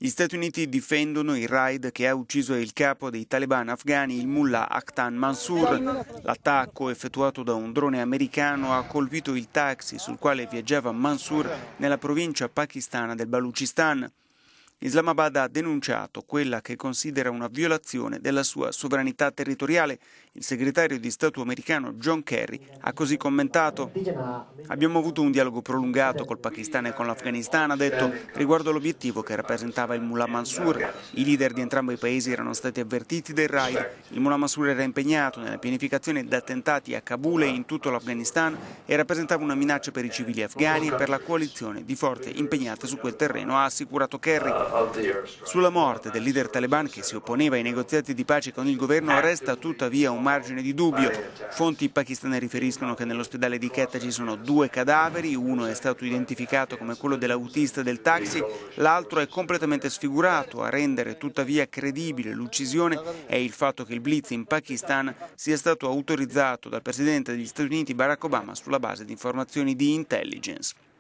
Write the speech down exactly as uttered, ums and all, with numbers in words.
Gli Stati Uniti difendono il raid che ha ucciso il capo dei talebani afghani, il mullah Akhtar Mansour. L'attacco effettuato da un drone americano ha colpito il taxi sul quale viaggiava Mansour nella provincia pakistana del Baluchistan. Islamabad ha denunciato quella che considera una violazione della sua sovranità territoriale. Il segretario di Stato americano John Kerry ha così commentato: «Abbiamo avuto un dialogo prolungato col Pakistan e con l'Afghanistan», ha detto, riguardo l'obiettivo che rappresentava il mullah Mansour. I leader di entrambi i paesi erano stati avvertiti del raid. Il mullah Mansour era impegnato nella pianificazione di attentati a Kabul e in tutto l'Afghanistan e rappresentava una minaccia per i civili afghani e per la coalizione di forze impegnate su quel terreno, ha assicurato Kerry. Sulla morte del leader taliban che si opponeva ai negoziati di pace con il governo resta tuttavia un margine di dubbio. Fonti pakistane riferiscono che nell'ospedale di Quetta ci sono due cadaveri, uno è stato identificato come quello dell'autista del taxi, l'altro è completamente sfigurato. A rendere tuttavia credibile l'uccisione è il fatto che il blitz in Pakistan sia stato autorizzato dal presidente degli Stati Uniti Barack Obama sulla base di informazioni di intelligence.